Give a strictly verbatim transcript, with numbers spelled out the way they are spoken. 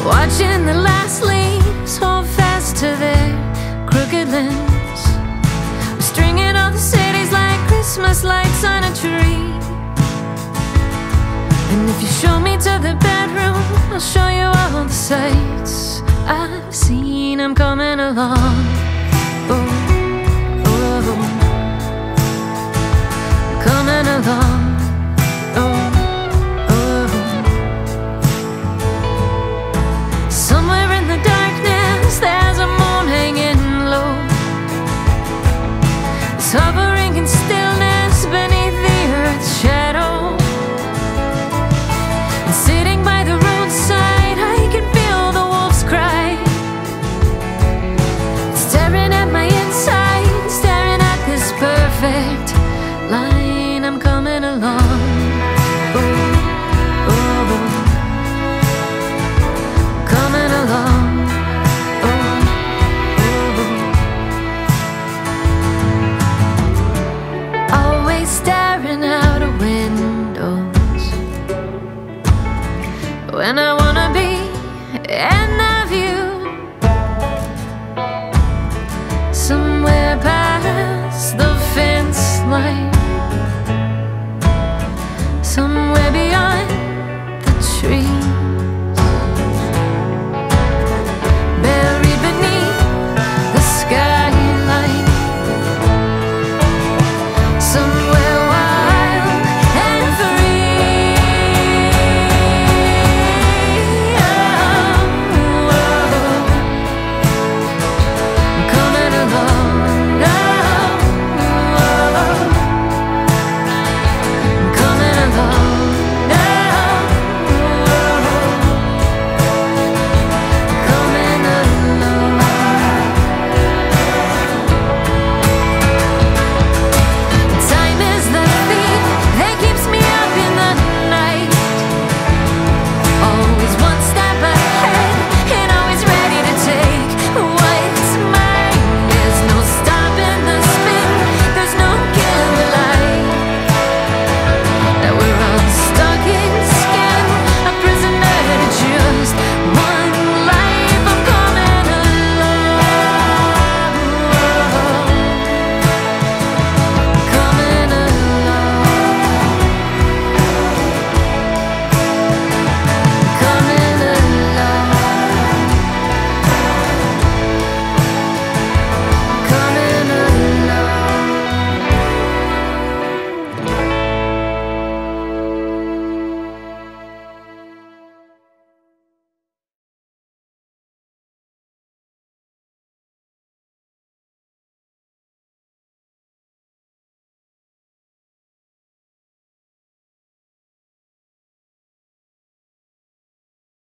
watching the last leaves hold fast to their crooked limbs. We're stringing all the cities like Christmas lights on a tree. And if you show me to the bedroom, I'll show you all the sights I've seen. I'm coming along.